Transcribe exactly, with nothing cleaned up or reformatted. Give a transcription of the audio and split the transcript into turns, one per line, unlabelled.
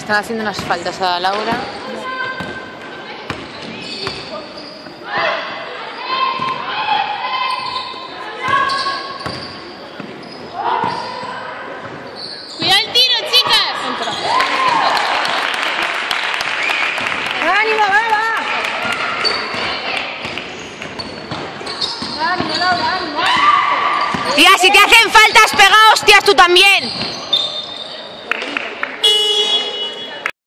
están haciendo unas faltas a Laura.
¡Cuidado el tiro, chicas!
¡Ánimo, va, va! ¡Ánimo, Laura, ánimo!
Tía, si te hacen faltas, pega hostias tú también.